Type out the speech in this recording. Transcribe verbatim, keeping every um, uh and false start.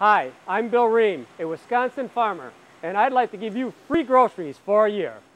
Hi, I'm Bill Ream, a Wisconsin farmer, and I'd like to give you free groceries for a year.